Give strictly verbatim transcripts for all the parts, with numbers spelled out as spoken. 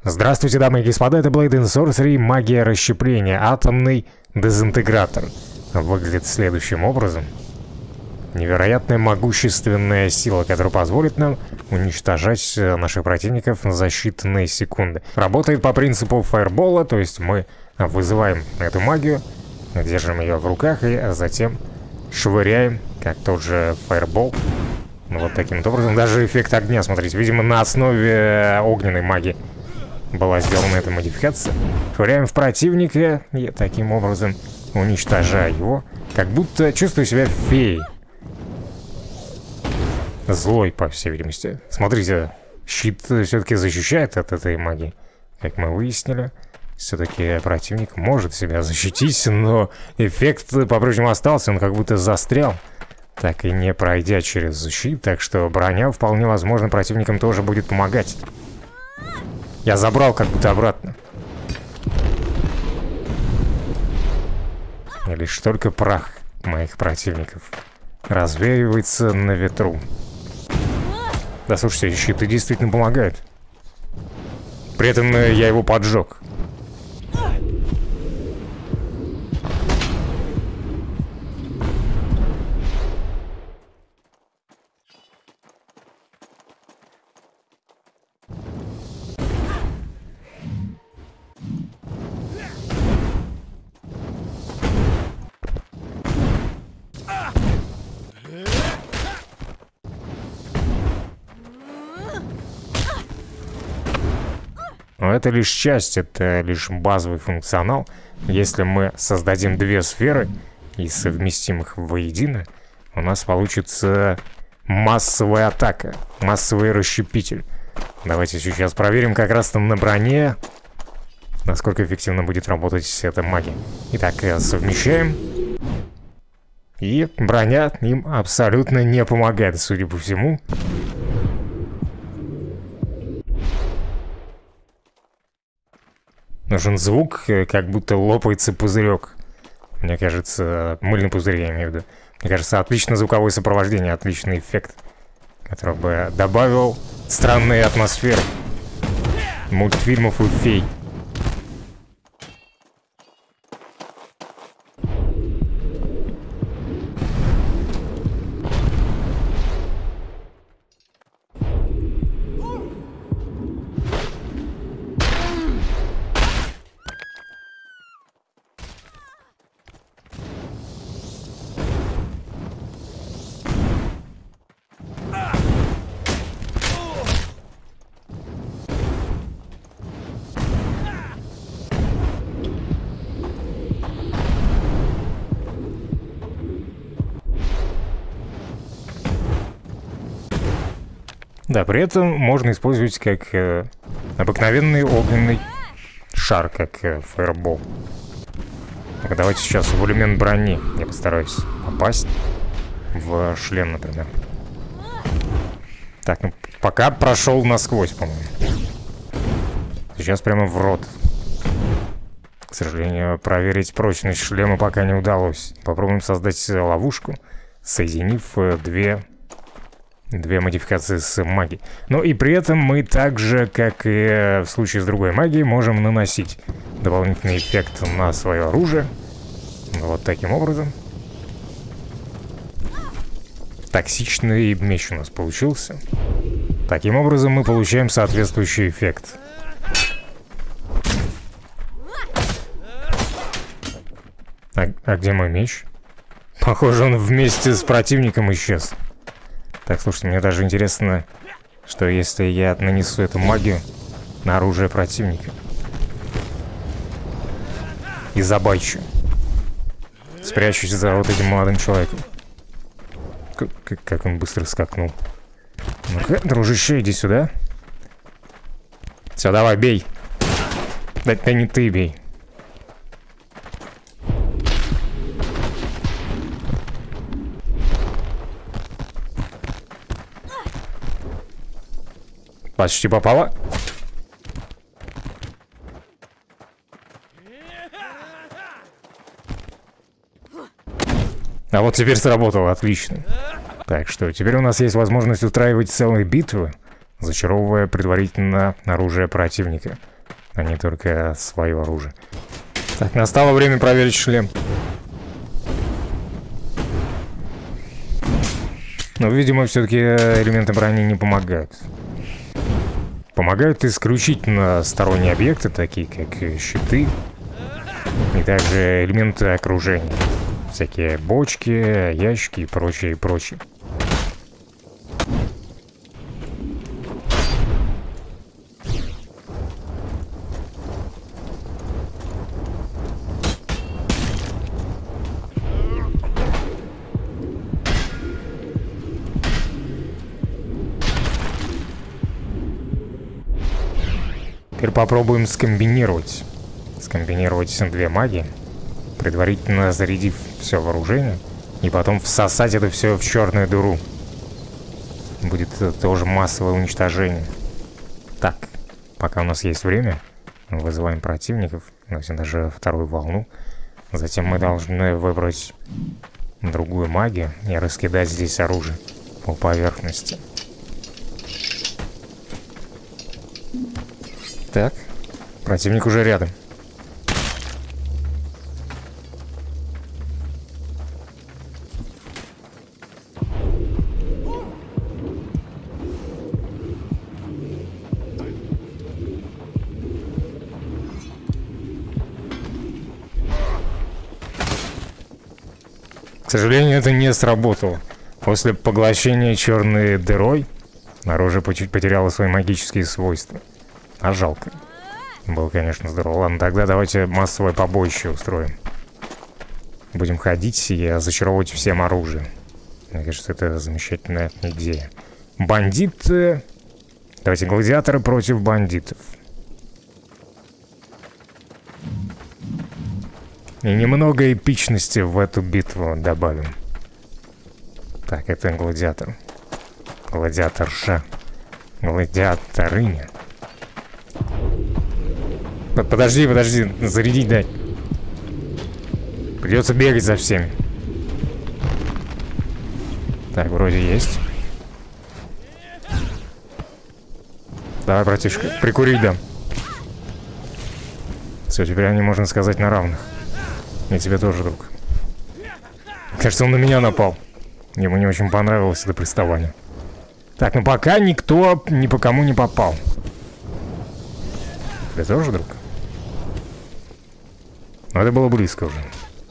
Здравствуйте, дамы и господа, это Blade and Sorcery, магия расщепления, атомный дезинтегратор. Выглядит следующим образом. Невероятная могущественная сила, которая позволит нам уничтожать наших противников за считанные секунды. Работает по принципу фаербола, то есть мы вызываем эту магию, держим ее в руках и затем швыряем, как тот же фаербол. Ну, вот таким вот образом. Даже эффект огня, смотрите, видимо, на основе огненной магии была сделана эта модификация. Швыряем в противника и таким образом уничтожая его. Как будто чувствую себя феей. Злой, по всей видимости. Смотрите, щит все-таки защищает от этой магии. Как мы выяснили, все-таки противник может себя защитить, но эффект по-прежнему остался, он как будто застрял, так и не пройдя через щит. Так что броня вполне возможно противникам тоже будет помогать. Я забрал как будто обратно. И лишь только прах моих противников развеивается на ветру. Да слушайте, щиты действительно помогают. При этом я его поджег. Но это лишь часть, это лишь базовый функционал. Если мы создадим две сферы и совместим их воедино, у нас получится массовая атака, массовый расщепитель. Давайте сейчас проверим как раз там на броне, насколько эффективно будет работать эта магия. Итак, совмещаем. И броня им абсолютно не помогает, судя по всему. Нужен звук, как будто лопается пузырек. Мне кажется, мыльный пузырь, я имею в виду. Мне кажется, отличное звуковое сопровождение, отличный эффект, который бы добавил странные атмосферы мультфильмов и фей. Да, при этом можно использовать как э, обыкновенный огненный шар, как э, фаербол. Так, давайте сейчас в элемент брони я постараюсь попасть. В шлем, например. Так, ну пока прошел насквозь, по-моему. Сейчас прямо в рот. К сожалению, проверить прочность шлема пока не удалось. Попробуем создать ловушку, соединив э, две... Две модификации с магией. Но и при этом мы также, как и в случае с другой магией, можем наносить дополнительный эффект на свое оружие. Вот таким образом. Токсичный меч у нас получился. Таким образом мы получаем соответствующий эффект. А, а где мой меч? Похоже, он вместе с противником исчез. Так, слушайте, мне даже интересно, что если я нанесу эту магию на оружие противника и забайчу, спрячусь за вот этим молодым человеком. Как, как, как он быстро скакнул. Ну-ка, дружище, иди сюда. Все, давай, бей. Да, да не ты бей. Почти попала. А вот теперь сработало, отлично. Так что теперь у нас есть возможность устраивать целые битвы, зачаровывая предварительно оружие противника. а не только свое оружие. Так, настало время проверить шлем. Но, видимо, все-таки элементы брони не помогают. Помогают исключительно сторонние объекты, такие как щиты, и также элементы окружения. Всякие бочки, ящики и прочее, и прочее. Теперь попробуем скомбинировать. Скомбинировать две магии, предварительно зарядив все вооружение, и потом всосать это все в черную дыру. Будет тоже массовое уничтожение. Так, пока у нас есть время, вызываем противников, даже вторую волну. Затем мы должны выбрать другую магию и раскидать здесь оружие по поверхности. Так, противник уже рядом. К сожалению, это не сработало. После поглощения черной дырой оружие потеряло свои магические свойства. А жалко. Было, конечно, здорово. Ладно, тогда давайте массовое побоище устроим. Будем ходить и зачаровывать всем оружие. Мне кажется, это замечательная идея. Бандиты. Давайте гладиаторы против бандитов. И немного эпичности в эту битву добавим. Так, это гладиатор. Гладиаторша. Гладиаторыня. Подожди, подожди, зарядить дай. Придется бегать за всеми. Так, вроде есть. Давай, братишка, прикурить дам. Все, теперь они, можно сказать, на равных. И тебе тоже, друг. Кажется, он на меня напал. Ему не очень понравилось это приставание. Так, ну пока никто ни по кому не попал. Ты тоже, друг? Но это было близко уже.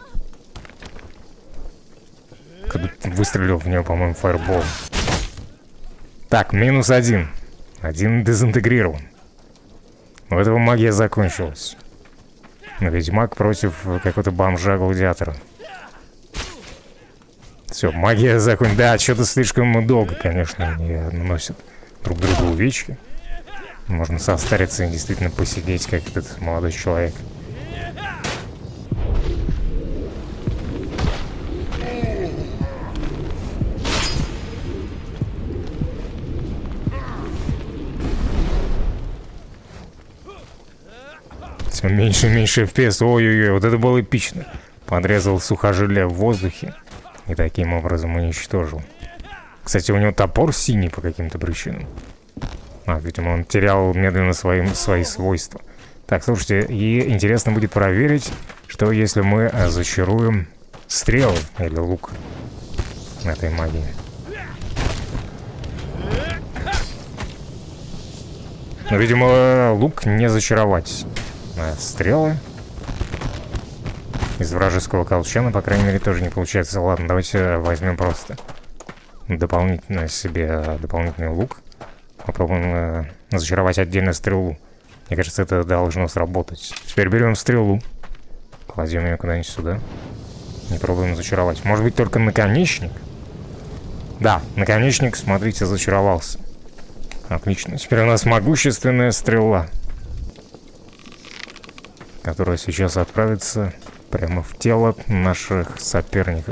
Когда выстрелил в него, по-моему, фаербол. Так, минус один. Один дезинтегрирован. У этого магия закончилась. Ведьмак против какого-то бомжа-гладиатора. Все, магия закончилась. Да, что-то слишком долго, конечно, они наносят друг другу увечки. Можно состариться и действительно посидеть, как этот молодой человек. Все меньше и меньше эф пи эс. Ой-ой-ой, вот это было эпично. Подрезал сухожилие в воздухе и таким образом уничтожил. Кстати, у него топор синий по каким-то причинам. А, видимо, он терял медленно свои, свои свойства. Так, слушайте, и интересно будет проверить, что если мы зачаруем стрелы или лук этой магии. Но, видимо, лук не зачаровать. А стрелы из вражеского колчана, по крайней мере, тоже не получается. Ладно, давайте возьмем просто дополнительно себе дополнительный лук. Попробуем э, зачаровать отдельно стрелу. Мне кажется, это должно сработать. Теперь берем стрелу, кладем ее куда-нибудь сюда и пробуем зачаровать. Может быть, только наконечник? Да, наконечник, смотрите, зачаровался. Отлично. Теперь у нас могущественная стрела, которая сейчас отправится прямо в тело наших соперников.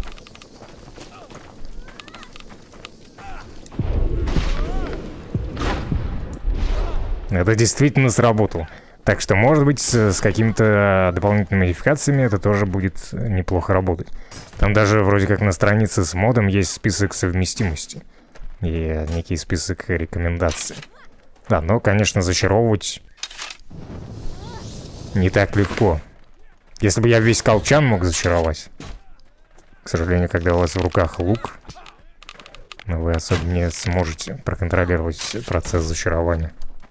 Это действительно сработало. Так что, может быть, с какими-то дополнительными модификациями это тоже будет неплохо работать. Там даже вроде как на странице с модом есть список совместимости и некий список рекомендаций. Да, но, конечно, зачаровывать не так легко. Если бы я весь колчан мог зачаровать. К сожалению, когда у вас в руках лук, вы особо не сможете проконтролировать процесс зачарования.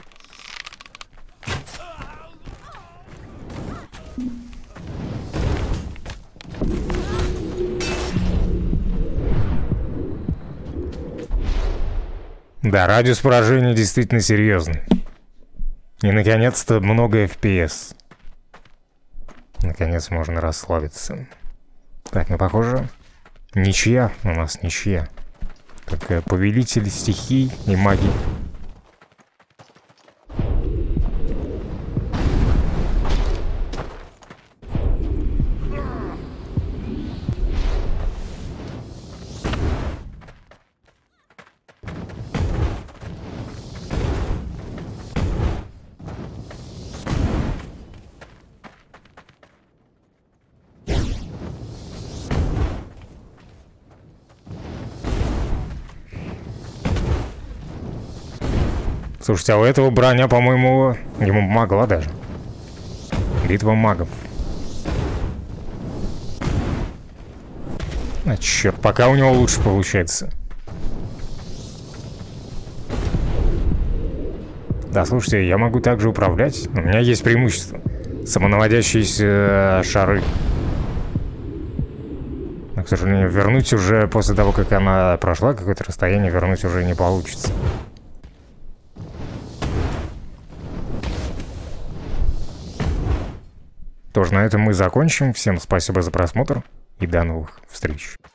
Да, радиус поражения действительно серьезный. И, наконец-то, много эф пи эс. Наконец можно расслабиться. Так, ну, похоже, ничья у нас, ничья. Только повелитель стихий и магии. Слушайте, а у этого броня, по-моему, ему помогла даже. Битва магов. А, черт, пока у него лучше получается. Да, слушайте, я могу также управлять. У меня есть преимущество. Самонаводящиеся шары. Но, к сожалению, вернуть уже после того, как она прошла какое-то расстояние, вернуть уже не получится. Тоже на этом мы закончим. Всем спасибо за просмотр и до новых встреч.